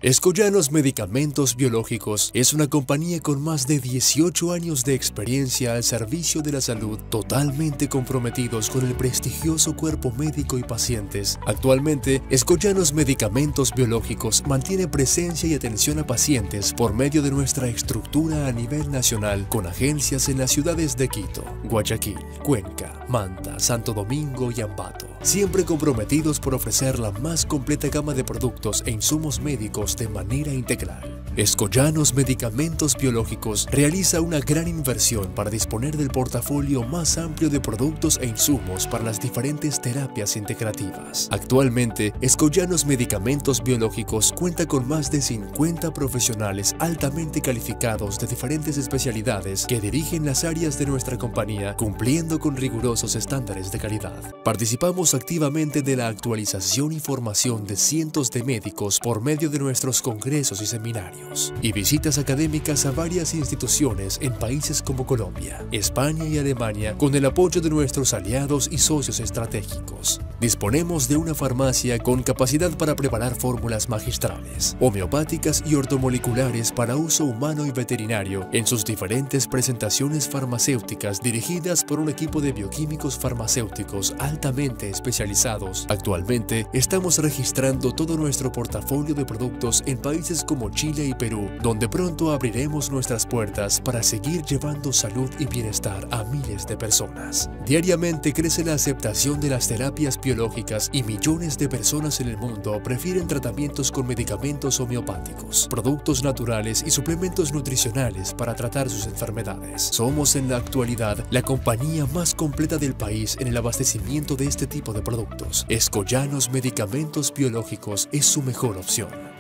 Escollanos Medicamentos Biológicos es una compañía con más de 18 años de experiencia al servicio de la salud, totalmente comprometidos con el prestigioso cuerpo médico y pacientes. Actualmente, Escollanos Medicamentos Biológicos mantiene presencia y atención a pacientes por medio de nuestra estructura a nivel nacional, con agencias en las ciudades de Quito, Guayaquil, Cuenca, Manta, Santo Domingo y Ambato, siempre comprometidos por ofrecer la más completa gama de productos e insumos médicos de manera integral. Escollanos Medicamentos Biológicos realiza una gran inversión para disponer del portafolio más amplio de productos e insumos para las diferentes terapias integrativas. Actualmente, Escollanos Medicamentos Biológicos cuenta con más de 50 profesionales altamente calificados de diferentes especialidades que dirigen las áreas de nuestra compañía, cumpliendo con rigurosos estándares de calidad. Participamos activamente de la actualización y formación de cientos de médicos por medio de nuestros congresos y seminarios y visitas académicas a varias instituciones en países como Colombia, España y Alemania, con el apoyo de nuestros aliados y socios estratégicos. Disponemos de una farmacia con capacidad para preparar fórmulas magistrales, homeopáticas y ortomoleculares para uso humano y veterinario en sus diferentes presentaciones farmacéuticas, dirigidas por un equipo de bioquímicos farmacéuticos altamente especializados. Actualmente estamos registrando todo nuestro portafolio de productos en países como Chile y Perú, donde pronto abriremos nuestras puertas para seguir llevando salud y bienestar a miles de personas. Diariamente crece la aceptación de las terapias biológicas y millones de personas en el mundo prefieren tratamientos con medicamentos homeopáticos, productos naturales y suplementos nutricionales para tratar sus enfermedades. Somos en la actualidad la compañía más completa del país en el abastecimiento de este tipo de productos. Escollanos Medicamentos Biológicos es su mejor opción.